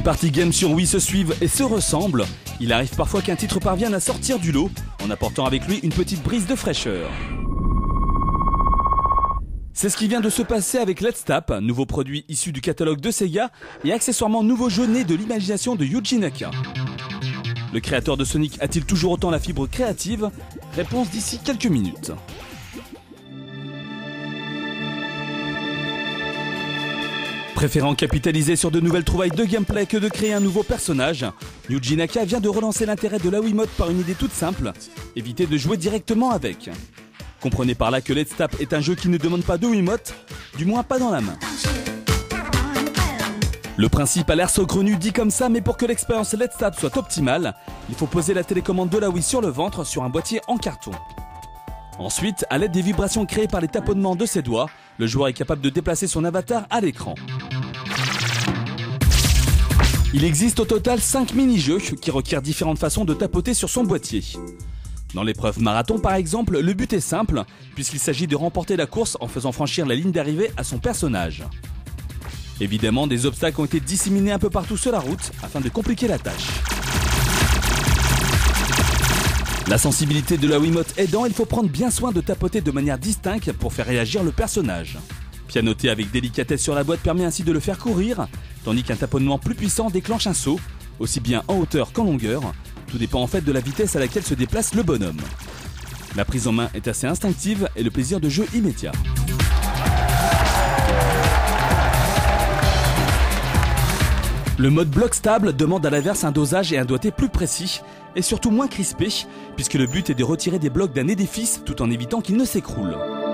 parties games sur Wii se suivent et se ressemblent, il arrive parfois qu'un titre parvienne à sortir du lot en apportant avec lui une petite brise de fraîcheur. C'est ce qui vient de se passer avec Let's Tap, nouveau produit issu du catalogue de Sega et accessoirement nouveau jeu né de l'imagination de Yuji Naka. Le créateur de Sonic a-t-il toujours autant la fibre créative? Réponse d'ici quelques minutes. Préférant capitaliser sur de nouvelles trouvailles de gameplay que de créer un nouveau personnage, Yuji Naka vient de relancer l'intérêt de la Wiimote par une idée toute simple, éviter de jouer directement avec. Comprenez par là que Let's Tap est un jeu qui ne demande pas de Wiimote, du moins pas dans la main. Le principe a l'air saugrenu dit comme ça, mais pour que l'expérience Let's Tap soit optimale, il faut poser la télécommande de la Wii sur le ventre sur un boîtier en carton. Ensuite, à l'aide des vibrations créées par les taponnements de ses doigts, le joueur est capable de déplacer son avatar à l'écran. Il existe au total 5 mini-jeux qui requièrent différentes façons de tapoter sur son boîtier. Dans l'épreuve marathon par exemple, le but est simple, puisqu'il s'agit de remporter la course en faisant franchir la ligne d'arrivée à son personnage. Évidemment, des obstacles ont été disséminés un peu partout sur la route afin de compliquer la tâche. La sensibilité de la Wiimote aidant, il faut prendre bien soin de tapoter de manière distincte pour faire réagir le personnage. Pianoter avec délicatesse sur la boîte permet ainsi de le faire courir, tandis qu'un taponnement plus puissant déclenche un saut, aussi bien en hauteur qu'en longueur. Tout dépend en fait de la vitesse à laquelle se déplace le bonhomme. La prise en main est assez instinctive et le plaisir de jeu immédiat. Le mode bloc stable demande à l'inverse un dosage et un doigté plus précis, et surtout moins crispé, puisque le but est de retirer des blocs d'un édifice tout en évitant qu'ils ne s'écroulent.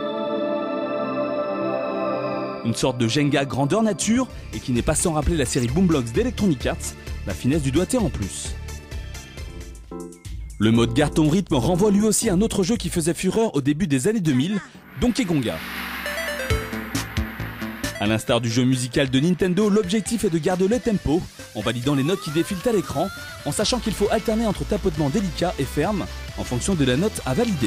Une sorte de Jenga grandeur nature, et qui n'est pas sans rappeler la série Boom Blox d'Electronic Arts, la finesse du doigté en plus. Le mode garde ton rythme renvoie lui aussi à un autre jeu qui faisait fureur au début des années 2000, Donkey Konga. A l'instar du jeu musical de Nintendo, l'objectif est de garder le tempo en validant les notes qui défilent à l'écran, en sachant qu'il faut alterner entre tapotements délicats et fermes en fonction de la note à valider.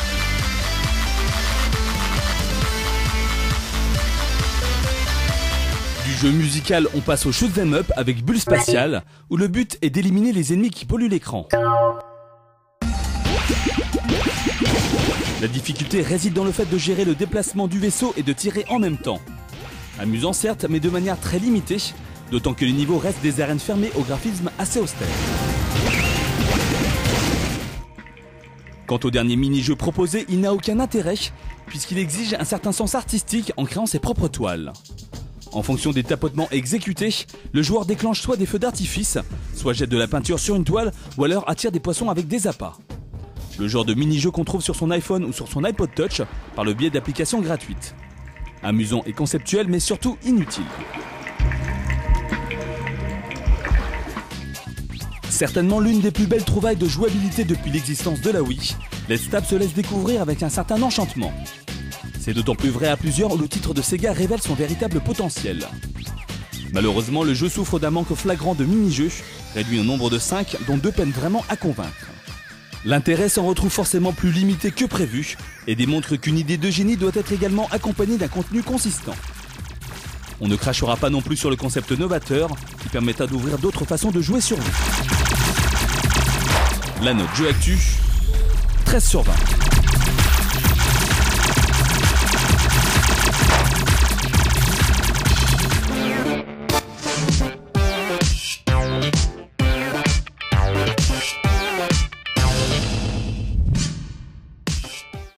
Du jeu musical, on passe au shoot 'em up avec Bulle Spatial, où le but est d'éliminer les ennemis qui polluent l'écran. La difficulté réside dans le fait de gérer le déplacement du vaisseau et de tirer en même temps. Amusant certes, mais de manière très limitée, d'autant que les niveaux restent des arènes fermées au graphisme assez austère. Quant au dernier mini-jeu proposé, il n'a aucun intérêt, puisqu'il exige un certain sens artistique en créant ses propres toiles. En fonction des tapotements exécutés, le joueur déclenche soit des feux d'artifice, soit jette de la peinture sur une toile, ou alors attire des poissons avec des appâts. Le genre de mini-jeu qu'on trouve sur son iPhone ou sur son iPod Touch par le biais d'applications gratuites. Amusant et conceptuel, mais surtout inutile. Certainement l'une des plus belles trouvailles de jouabilité depuis l'existence de la Wii, Let's Tap se laisse découvrir avec un certain enchantement. C'est d'autant plus vrai à plusieurs où le titre de Sega révèle son véritable potentiel. Malheureusement, le jeu souffre d'un manque flagrant de mini-jeux, réduit au nombre de 5, dont 2 peinent vraiment à convaincre. L'intérêt s'en retrouve forcément plus limité que prévu et démontre qu'une idée de génie doit être également accompagnée d'un contenu consistant. On ne crachera pas non plus sur le concept novateur qui permettra d'ouvrir d'autres façons de jouer sur Wii. La note Jeu Actu, 13/20.